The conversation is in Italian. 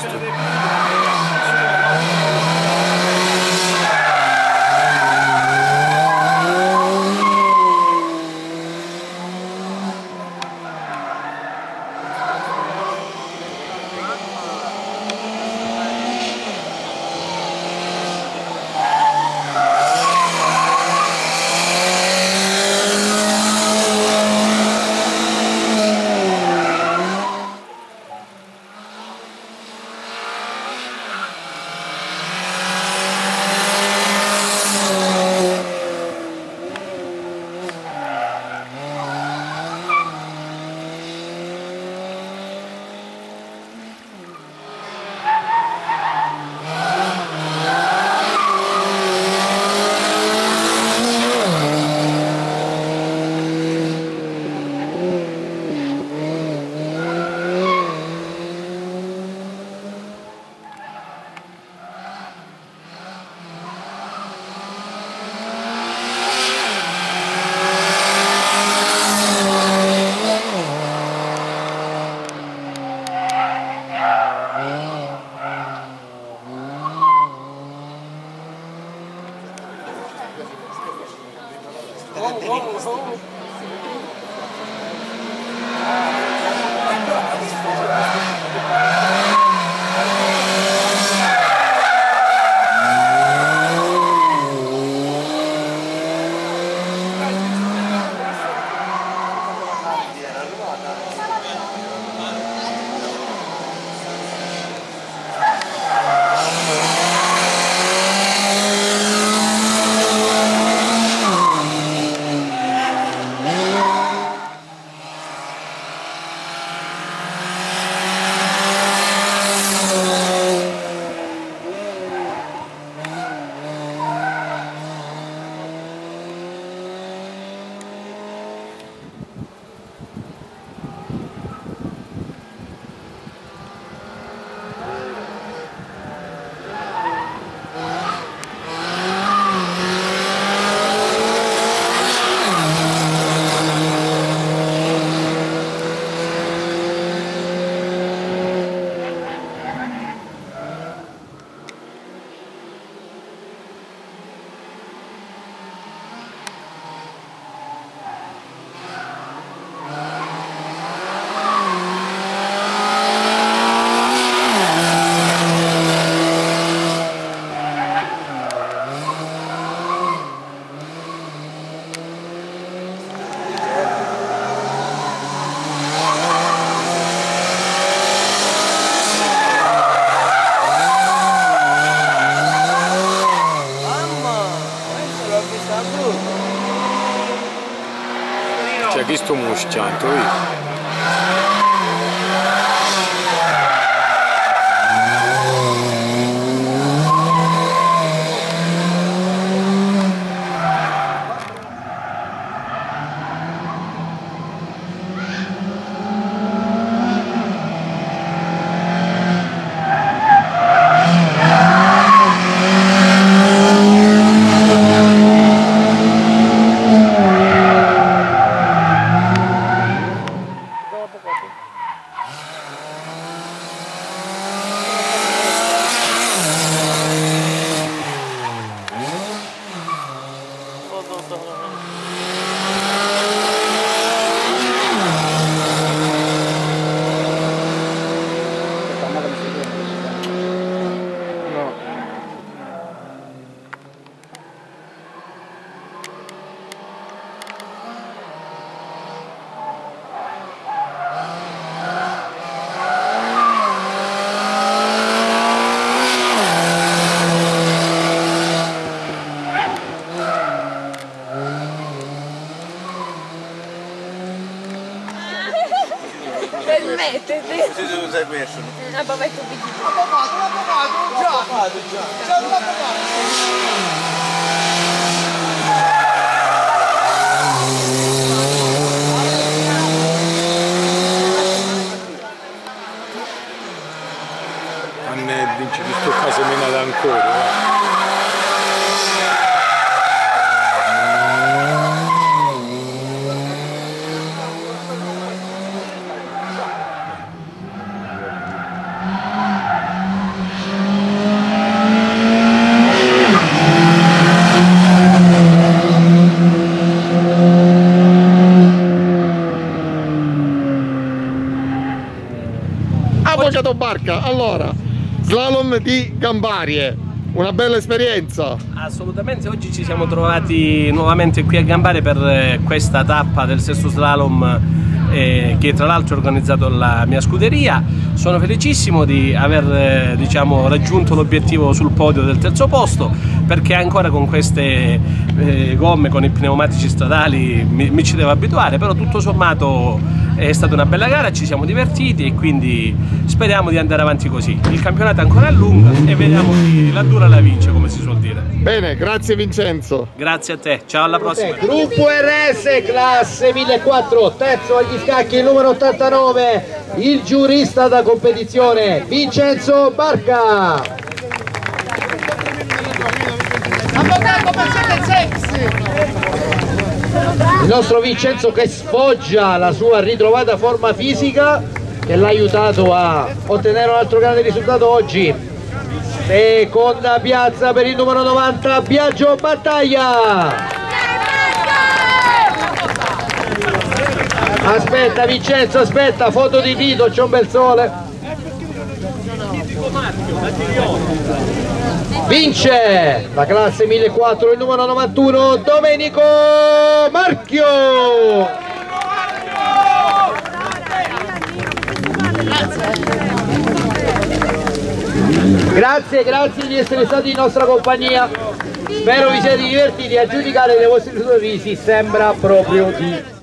C'è chi sto musciando, vedi? Mettete! Così dove sei messo? Avvocato, Già! C'è un avvocato! Vinci di sto caso menata ancora. Barca, allora, slalom di Gambarie, una bella esperienza. Assolutamente, oggi ci siamo trovati nuovamente qui a Gambarie per questa tappa del sesto slalom che tra l'altro è organizzato la mia scuderia. Sono felicissimo di aver raggiunto l'obiettivo sul podio del terzo posto, perché ancora con queste gomme, con i pneumatici stradali mi ci devo abituare, però tutto sommato è stata una bella gara, ci siamo divertiti e quindi speriamo di andare avanti così. Il campionato è ancora a lungo e vediamo chi la dura la vince, come si suol dire. Bene, grazie Vincenzo. Grazie a te, ciao, alla prossima. Gruppo RS classe 1400, terzo agli scacchi, numero 89, il giurista da competizione Vincenzo Barca. Avvocato, facete sexy! Il nostro Vincenzo che sfoggia la sua ritrovata forma fisica che l'ha aiutato a ottenere un altro grande risultato oggi. Seconda piazza per il numero 90 Biagio Battaglia. Aspetta Vincenzo, aspetta, foto di Tito, c'è un bel sole. Vince la classe 1400 il numero 91 Domenico Marchio. Grazie di essere stati in nostra compagnia, spero vi siate divertiti a giudicare dai vostri sorrisi, sembra proprio di